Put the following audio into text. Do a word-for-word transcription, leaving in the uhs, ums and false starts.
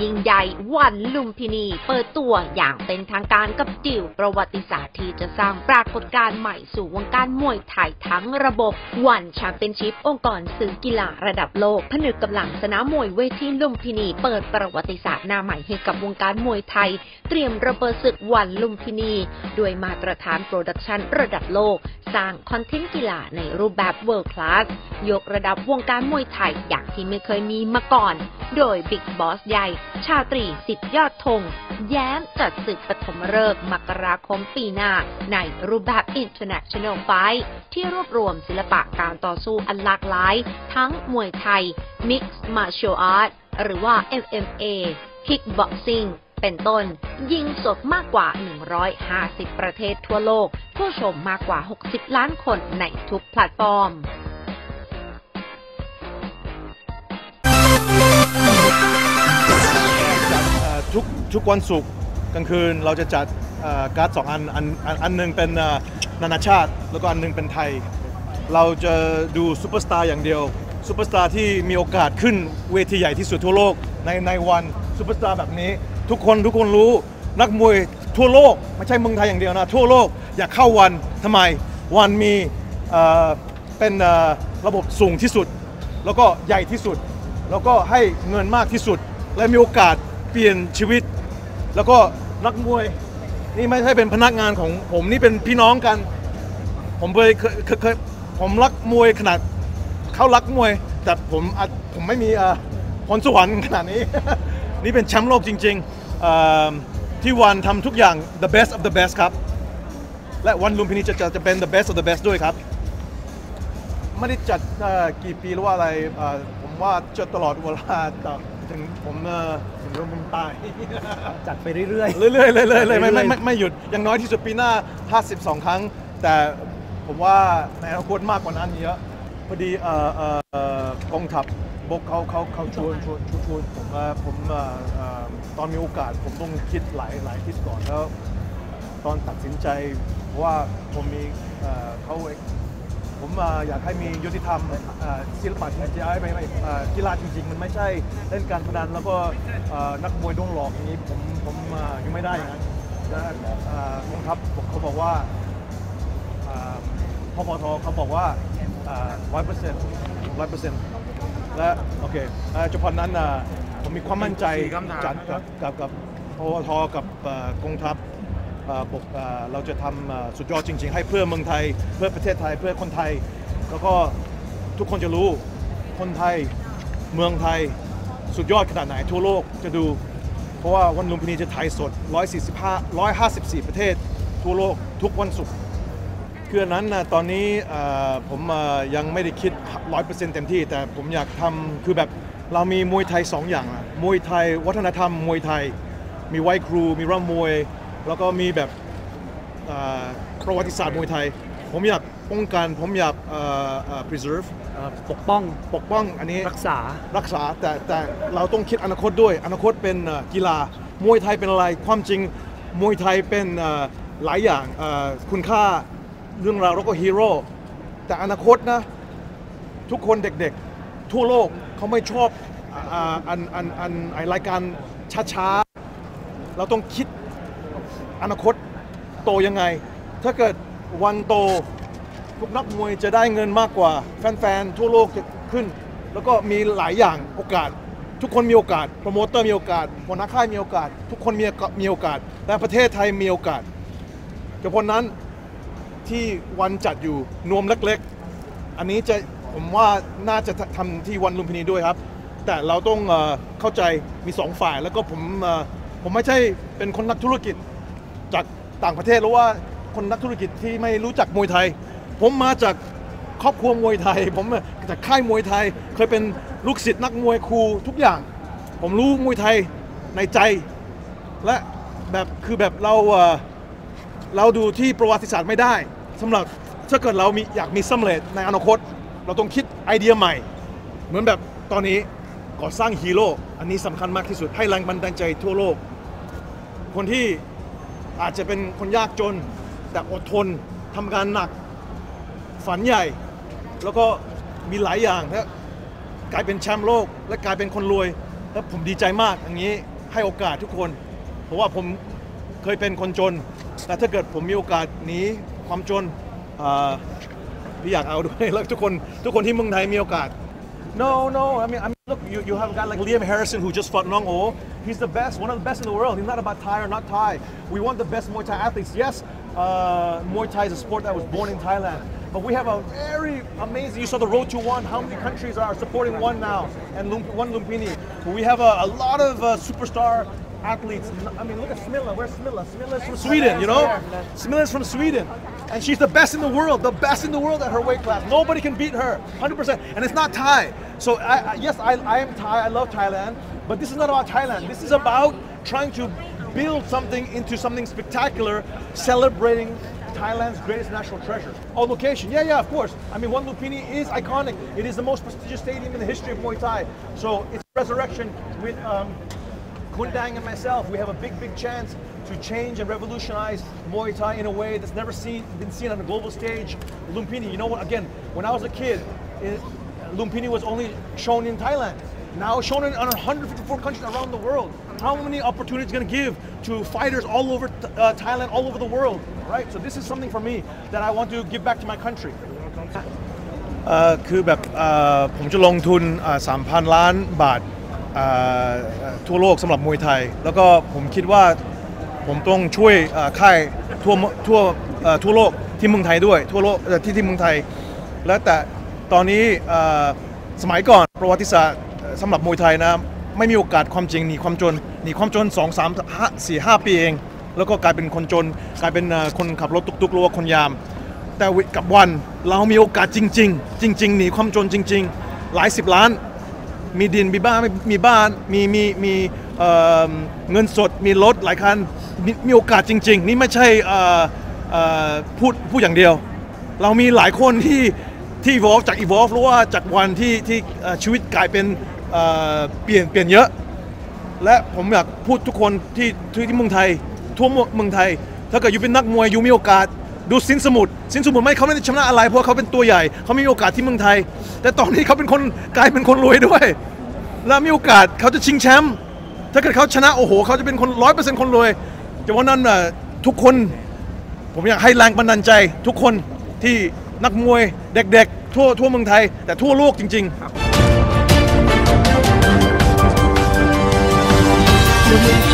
ยิ่งใหญ่วันลุมพินีเปิดตัวอย่างเป็นทางการกับดิวประวัติศาสตร์ที่จะสร้างปรากฏการณ์ใหม่สู่วงการมวยไทยทั้งระบบวันแชมเปี้ยนชิพองค์กรสื่อกีฬาระดับโลกผนึกกำลังสนามมวยเวทีลุมพินีเปิดประวัติศาสตร์หน้าใหม่ให้กับวงการมวยไทยเตรียมระเบิดศึกวันลุมพินีด้วยมาตรฐานโปรดักชันระดับโลกสร้างคอนเทนต์กีฬาในรูปแบบ World Class ยกระดับวงการมวยไทยอย่างที่ไม่เคยมีมาก่อนโดยบิ๊กบอสใหญ่ชาตรีสิทธิยอดธงแย้มจัดศึกปฐมฤกษ์มกราคมปีหน้าในรูปแบบ International Fight ที่รวบรวมศิลปะการต่อสู้อันหลากหลายทั้งมวยไทย Mixed Martial Arts หรือว่า เอ็ม เอ็ม เอ Kickboxing เป็นต้นยิงสดมากกว่าหนึ่งร้อยห้าสิบประเทศทั่วโลกผู้ชมมากกว่าหกสิบล้านคนในทุกแพลตฟอร์มทุกทุกวันศุกร์กลางคืนเราจะจัดการ์ดสองอันอันอันหนึ่งเป็นนานาชาติแล้วก็อันหนึ่งเป็นไทยเราจะดูซูเปอร์สตาร์อย่างเดียวซูเปอร์สตาร์ที่มีโอกาสขึ้นเวทีใหญ่ที่สุดทั่วโลกในในวันซูเปอร์สตาร์แบบนี้ทุกคนทุกคนรู้นักมวยทั่วโลกไม่ใช่เมืองไทยอย่างเดียวนะทั่วโลกอยากเข้าวันทำไมวันมีเป็นระบบสูงที่สุดแล้วก็ใหญ่ที่สุดแล้วก็ให้เงินมากที่สุดและมีโอกาสเปลี่ยนชีวิตแล้วก็นักมวยนี่ไม่ใช่เป็นพนักงานของผมนี่เป็นพี่น้องกันผมเคยเคยผมรักมวยขนาดเขารักมวยแต่ผมผมไม่มีพรสวรรค์ขนาดนี้ นี่เป็นแชมป์โลกจริงๆที่วันทำทุกอย่าง the best of the best ครับและวันลุมพินีจะจะเป็น the best of the best ด้วยครับไม่ได้จัดกี่ปีหรือว่าอะไรผมว่าจะตลอดเวลาถึงผมถึงผมตายจัดไปเรื่อยๆเรื่อยๆเรื่อยๆไม่ไม่ไม่หยุดอย่างน้อยที่สุดปีหน้าห้าสิบสองครั้งแต่ผมว่าในอนาคตมากกว่านั้นเยอะพอดีกองทัพบกเขาเขาเขาชวนชวนชวนผมผมตอนมีโอกาสผมต้องคิดหลายหลายคิดก่อนแล้วตอนตัดสินใจเพราะว่าผมมีเขาผมอยากให้มียุติธรรมศิลปะจริงๆไม่ไม่กีฬาจริงๆมันไม่ใช่เล่นการพนันแล้วก็นักมวยโดนหลอกอย่างนี้ผมผมอยู่ไม่ได้อย่างนั้นกองทัพเขาบอกว่าพปทเขาบอกว่าร้อยเปอร์เซ็นต์ร้อยเปอร์เซ็นต์และโอเคเฉพาะนั้นผมมีความมั่นใจจัดกับกับกับพปทกับกองทัพบอกเราจะทำสุดยอดจริงๆให้เพื่อเมืองไทยเพื่อประเทศไทยเพื่อคนไทยแล้วก็ทุกคนจะรู้คนไทยเมืองไทยสุดยอดขนาดไหนทั่วโลกจะดูเพราะว่าวันลุมพินีจะถ่ายสดหนึ่งร้อยสี่สิบห้า หนึ่งร้อยห้าสิบสี่ประเทศทั่วโลกทุกวันศุกร์คืออันนั้นนะตอนนี้ผมยังไม่ได้คิด ร้อยเปอร์เซ็นต์ เต็มที่แต่ผมอยากทำคือแบบเรามีมวยไทยสองอย่างมวยไทยวัฒนธรรมมวยไทยมีไหว้ครูมีร่ำมวยแล้วก็มีแบบประวัติศาสตร์มวยไทยผมอยากป้องกันผมอยาก preserve ปกป้องปกป้องอันนี้รักษารักษาแต่แต่เราต้องคิดอนาคตด้วยอนาคตเป็นกีฬามวยไทยเป็นอะไรความจริงมวยไทยเป็นหลายอย่างคุณค่าเรื่องราวแล้วก็ฮีโร่แต่อนาคตนะทุกคนเด็กๆทั่วโลกเขาไม่ชอบอันอันอันไอรายการช้าๆเราต้องคิดอนาคตโตยังไงถ้าเกิดวันโตทุกนักมวยจะได้เงินมากกว่าแฟนๆทั่วโลกจะขึ้นแล้วก็มีหลายอย่างโอกาสทุกคนมีโอกาสโปรโมเตอร์มีโอกาสหัวหน้าค่ายมีโอกาสทุกคนมีมีโอกาสและประเทศไทยมีโอกาสเฉพาะนั้นที่วันจัดอยู่นวมเล็กๆอันนี้จะผมว่าน่าจะทำที่วันลุมพินีด้วยครับแต่เราต้องเข้าใจมีสองฝ่ายแล้วก็ผมผมไม่ใช่เป็นคนนักธุรกิจจากต่างประเทศหรือว่าคนนักธุรกิจที่ไม่รู้จักมวยไทยผมมาจากครอบครัวมวยไทยผมจากค่ายมวยไทยเคยเป็นลูกศิษย์นักมวยครูทุกอย่างผมรู้มวยไทยในใจและแบบคือแบบเราเราดูที่ประวัติศาสตร์ไม่ได้สำหรับถ้าเกิดเรามีอยากมีสำเร็จในอนาคตเราต้องคิดไอเดียใหม่เหมือนแบบตอนนี้ก่อสร้างฮีโร่อันนี้สำคัญมากที่สุดให้แรงบันดาลใจทั่วโลกคนที่อาจจะเป็นคนยากจนแต่อดทนทำงานหนักฝันใหญ่แล้วก็มีหลายอย่างและกลายเป็นแชมป์โลกและกลายเป็นคนรวยและผมดีใจมากอย่างนี้ให้โอกาสทุกคนเพราะว่าผมเคยเป็นคนจนแต่ถ้าเกิดผมมีโอกาสหนีความจนพี่อยากเอาด้วยแล้วทุกคนทุกคนที่เมืองไทยมีโอกาส No no I mean I mean look you you have a guy like Liam Harrison who just fought Nong O he's the best one of the best in the world he's not about Thai or not Thai we want the best Muay Thai athletes yes uh, Muay Thai is a sport that was born in Thailand but we have a very amazing you saw the road to one how many countries are supporting one now and one Lumpini we have a, a lot of uh, superstar athletes. I mean, look at Smilla. Where's Smilla? Smilla is from Sweden, you know? Smilla is from Sweden. And she's the best in the world, the best in the world at her weight class. Nobody can beat her, one hundred percent. And it's not Thai. So, I, I, yes, I, I am Thai. I love Thailand. But this is not about Thailand. This is about trying to build something into something spectacular, celebrating Thailand's greatest national treasure. Oh, location. Yeah, yeah, of course. I mean, One Lumpini is iconic. It is the most prestigious stadium in the history of Muay Thai. So, it's a resurrection with... Um, Kundang and myself, we have a big, big chance to change and revolutionize Muay Thai in a way that's never seen, been seen on a global stage. Lumpini, you know what, again, when I was a kid, it, Lumpini was only shown in Thailand. Now shown in one hundred fifty-four countries around the world. How many opportunities going to give to fighters all over uh, Thailand, all over the world, right? So this is something for me that I want to give back to my country. คือแบบผมจะลงทุน สามพัน ล้านบาททั่วโลกสำหรับมวยไทยแล้วก็ผมคิดว่าผมต้องช่วยค่ายทั่วทั่วทั่วโลกที่เมืองไทยด้วยทั่วโลกที่ที่เมืองไทยแล้วแต่ตอนนี้สมัยก่อนประวัติศาสตร์สำหรับมวยไทยนะไม่มีโอกาสความจริงหนีความจนหนีความจนสองสามสี่ห้าปีเองแล้วก็กลายเป็นคนจนกลายเป็นคนขับรถตุกๆหรือว่าคนยามแต่กับวันเรามีโอกาสจริงๆจริงๆหนีความจนจริงๆหลายสิบล้านมีดินมีบ้านมีบ้านมีมีมีเงินสดมีรถหลายคันมีมีโอกาสจริงๆนี่ไม่ใช่พูดพูดอย่างเดียวเรามีหลายคนที่ที่ evolve จาก evolve หรือว่าจากวันที่ที่ชีวิตกลายเป็นเปลี่ยนเปลี่ยนเยอะและผมอยากพูดทุกคนที่ที่เมืองไทยทั่วเมืองไทยถ้าเกิดอยู่เป็นนักมวยอยู่มีโอกาสดูสินสมุทรสินสมุทรไม่เขาไม่ได้ชนะอะไรเพราะเขาเป็นตัวใหญ่เขามีโอกาสที่เมืองไทยแต่ตอนนี้เขาเป็นคนกลายเป็นคนรวยด้วยและมีโอกาสเขาจะชิงแชมป์ถ้าเกิดเขาชนะโอ้โหเขาจะเป็นคนร้อยเปอร์เซ็นต์คนรวยแต่วันนั้นทุกคนผมอยากให้แรงบันดาลใจทุกคนที่นักมวยเด็กๆทั่วทั่วเมืองไทยแต่ทั่วโลกจริงๆ